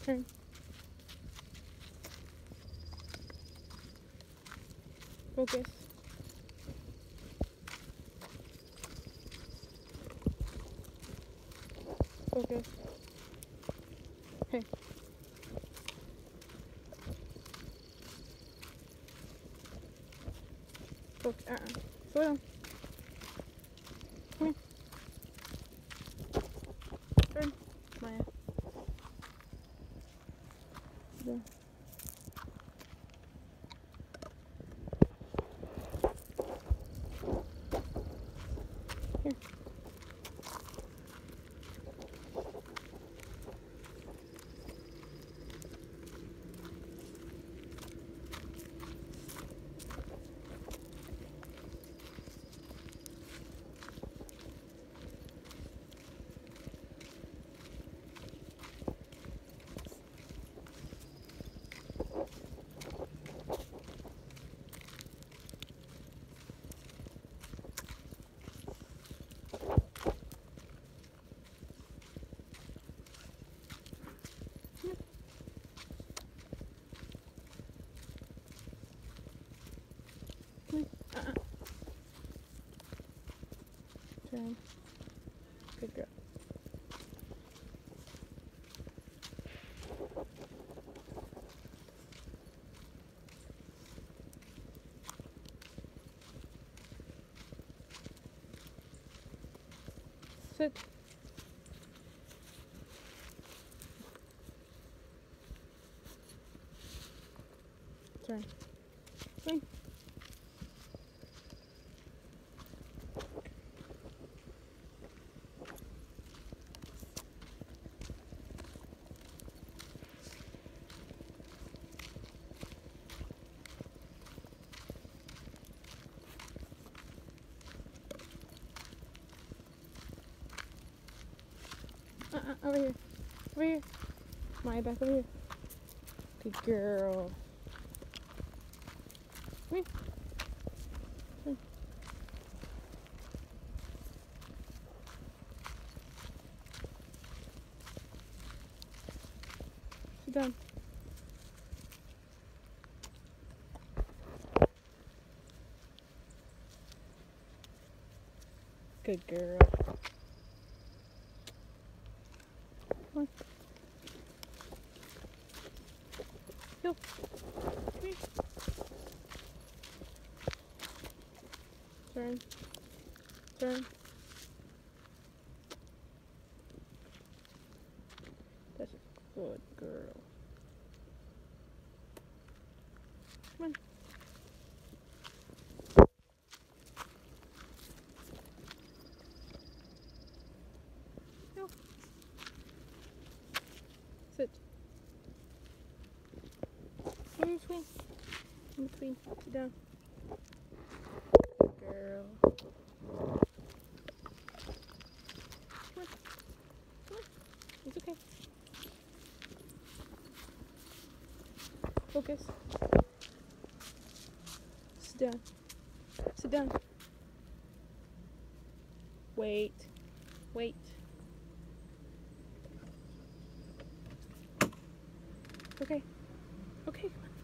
Turn. Focus. Focus. Hey. Focus. Slow down. Come here. Turn. Maya. There. Here. Turn. Good girl. Sit. Turn. Swing. Over here. Over here. Maya, back over here. Good girl. Come here. Come. Sit down. Good girl. Come on. Go. Come here. Turn. Turn. That's a good girl. Come on. Go. Sit. In between. In between. Sit down. Good girl. Come on. Come on. It's okay. Focus. Sit down. Sit down. Wait. Wait. Okay. Okay, come on.